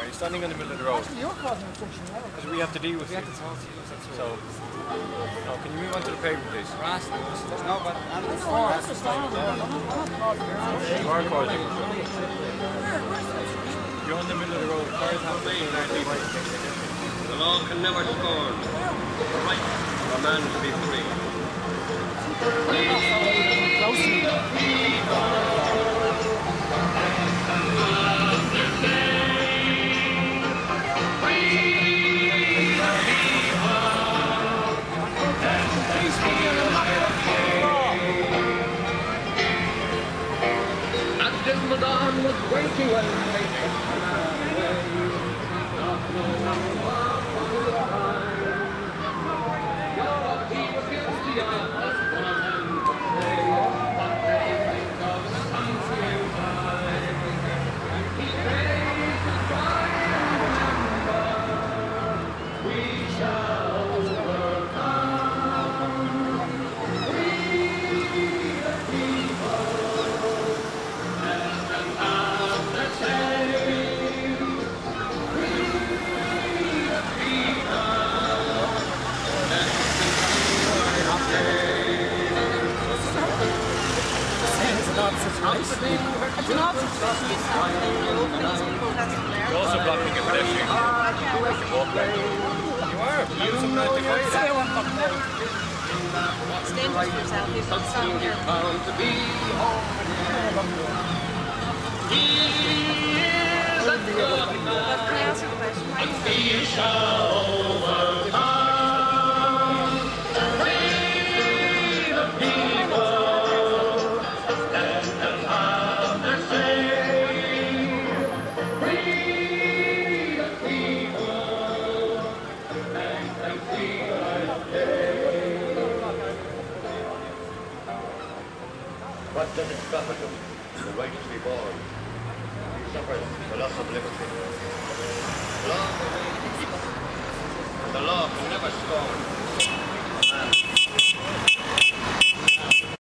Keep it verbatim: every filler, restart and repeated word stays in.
You're standing in the middle of the road. Actually, you're causing obstruction now. Because we have to deal with you. So, no, can you move on to the pavement, please? No, but I'm No, that's just fine. I'm not causing it. You are causing it. You're in the middle of the road. Cars have to turn out the right. The law can never scorn the right of a man to be free. Until the dawn was waking when they You're also blocking a pedestrian. Walkway. You are. You're some nice device. It's dangerous for yourself. You've got some here. found to be home. He is a good man. But can I ask you a question? Why is that? He shall overcome. Free the people. Stand and have their say. Free the people. Stand and feel like day. What does it profit him? The right to be born. He suffers the loss of liberty. The law will keep us, and the law can never scorn